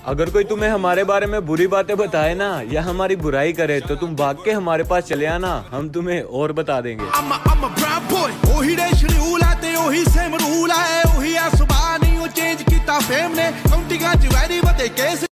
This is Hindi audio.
अगर कोई तुम्हें हमारे बारे में बुरी बातें बताए ना या हमारी बुराई करे तो तुम भाग के हमारे पास चले आना, हम तुम्हें और बता देंगे।